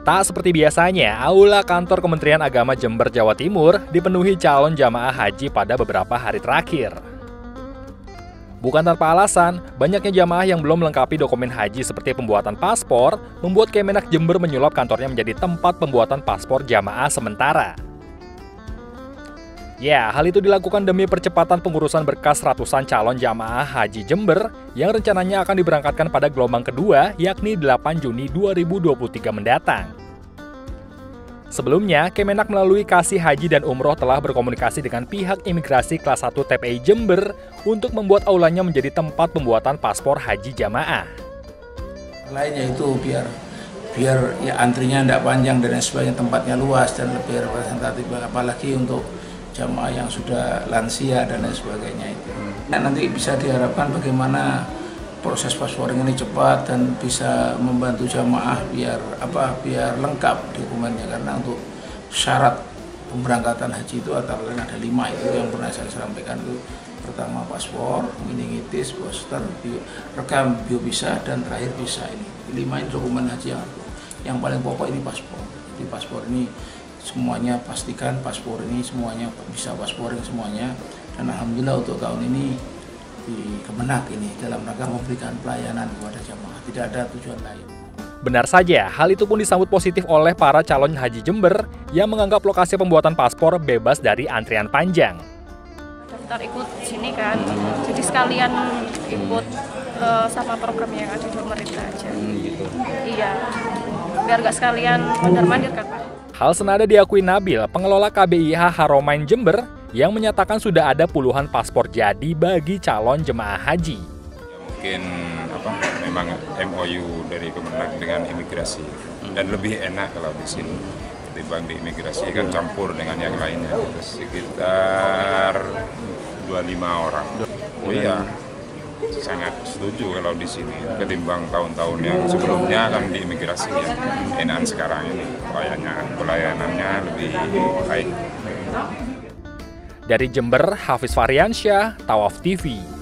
Tak seperti biasanya, aula kantor Kementerian Agama Jember, Jawa Timur dipenuhi calon jamaah haji pada beberapa hari terakhir. Bukan tanpa alasan, banyaknya jamaah yang belum melengkapi dokumen haji seperti pembuatan paspor membuat Kemenak Jember menyulap kantornya menjadi tempat pembuatan paspor jamaah sementara. Ya, hal itu dilakukan demi percepatan pengurusan berkas ratusan calon jamaah haji Jember yang rencananya akan diberangkatkan pada gelombang kedua, yakni 8 Juni 2023 mendatang. Sebelumnya, Kemenak melalui Kasih Haji dan Umroh telah berkomunikasi dengan pihak imigrasi kelas 1 TPI Jember untuk membuat aulanya menjadi tempat pembuatan paspor haji jamaah. Lainnya itu biar ya antrinya tidak panjang dan sebagainya, tempatnya luas dan lebih representatif, apalagi untuk jamaah yang sudah lansia dan lain sebagainya itu. Nah, nanti bisa diharapkan bagaimana proses pasporing ini cepat dan bisa membantu jamaah biar lengkap dokumennya, karena untuk syarat pemberangkatan haji itu antara lain ada 5 itu yang pernah saya sampaikan itu. Pertama paspor, meningitis, booster, rekam biopisa, dan terakhir visa. Ini 5 ini dokumen haji yang paling pokok ini paspor. Jadi paspor ini semuanya pastikan paspor ini semuanya bisa pasporing semuanya, dan alhamdulillah untuk tahun ini di Kemenak ini dalam rangka memberikan pelayanan kepada jamaah, tidak ada tujuan lain. Benar saja, hal itu pun disambut positif oleh para calon haji Jember yang menganggap lokasi pembuatan paspor bebas dari antrian panjang. Daftar ikut sini kan, jadi sekalian ikut sama program yang ada di pemerintah aja. Gitu. Iya, biar nggak sekalian mondar-mandir kan Pak. Hal senada diakui Nabil, pengelola KBIH Haromain Jember, yang menyatakan sudah ada puluhan paspor jadi bagi calon jemaah haji. Ya, mungkin memang MOU dari Kemenak dengan imigrasi, dan lebih enak kalau di sini ketimbang di imigrasi kan campur dengan yang lainnya. Sekitar 25 orang. Oh iya, sangat setuju kalau di sini ketimbang tahun-tahun yang sebelumnya kan di imigrasi ya. Enakan sekarang ini pelayanannya lebih baik. Dari Jember, Hafiz Faryansyah, Tawaf TV.